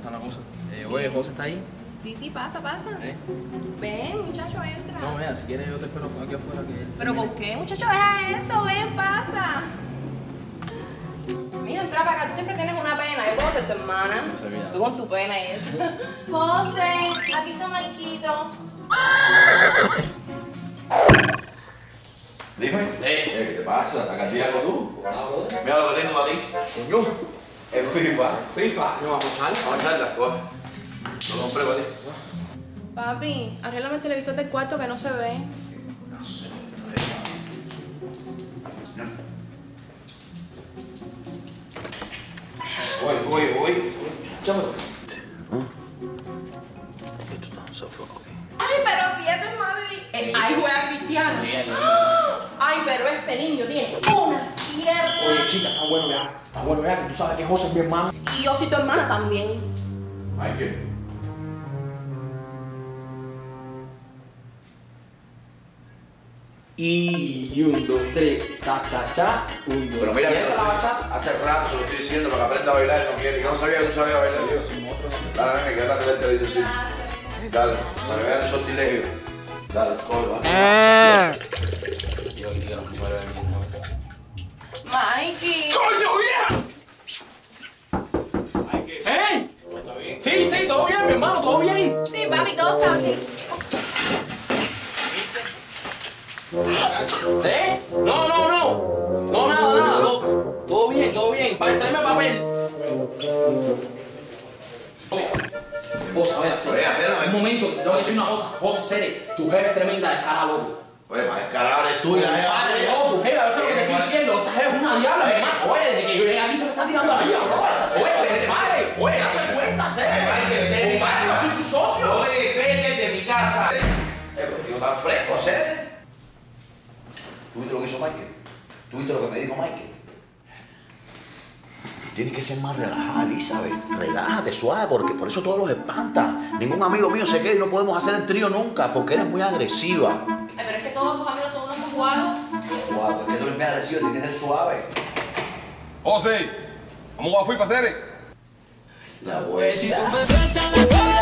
está la cosa? Oye, ¿José está ahí? Sí, pasa. Ven, muchacho, entra. No, vea, si quieres yo te espero aquí afuera que él... ¿Pero por qué, muchacho? Deja eso, ven, pasa. Mira, entra para acá, tú siempre tienes una pena. Yo puedo ser tu hermana. No sé, mira. Tú con tu pena y eso. José, aquí está Maikito. Dime, ¿qué te pasa? ¿Estás cardíaco tú? Mira lo que tengo para ti. Coño, El FIFA. FIFA. No, vamos a echarla. Vamos a echarla, coge. Lo compré para ti. Papi, arréglame el televisor del cuarto que no se ve. No sé. Voy. Chámalo. Esto está un sofá, ok. Ay, pero si ese es Madrid. Ay, juega cristiano. Ay, pero ese niño tiene unas piernas. Oye, chica, está bueno ya, que tú sabes que José es mi hermano. Y yo soy tu hermana también. Michael. Y 1, 2, 3, cha, 1, 2, 3. Pero mira, ¿Esa es la bachata? hace rato se lo estoy diciendo para que aprenda a bailar y no quiere. Yo no sabía que tú sabías bailar. Dale, venga, quédate en el televisor. Dale, para que vean el sortilegio. Dale, coge, va. Yo aquí que las mujeres ven. Mikey. ¡Coño, bien! ¿Eh? ¿Está bien? Sí, todo bien, mi hermano, todo bien. Sí, papi, todo está bien. ¿Eh? No, nada. Todo bien. Tráeme papel. José, Oye, acérame. un momento, tengo que decir una cosa. José, Cere, tu jefe es tremenda descarada, loco. Oye, más descarada eres tú y la Padre, no, tu jefe, eso es lo que te estoy diciendo. Esa jefe es una diabla, mi hermano. Oye, desde que yo llegué aquí se me está tirando a la vida, bro. Oye, padre, date cuenta, Cere. Compadre, yo soy tu socio. Oye, vete de mi casa. Pero tío, tan fresco, ¿sí? ¿Tú viste lo que hizo Michael? ¿Tú viste lo que me dijo Michael? Tienes que ser más relajada, Elizabeth. Relájate, suave, porque por eso todos los espanta. Ningún amigo mío se queda y no podemos hacer el trío nunca, porque eres muy agresiva. Ay, pero es que todos tus amigos son unos mojuados. Suave, es que tú eres muy agresivo, tienes que ser suave. José, vamos a jugar FIFA, Cere. La vuelta. Si tú me prestas la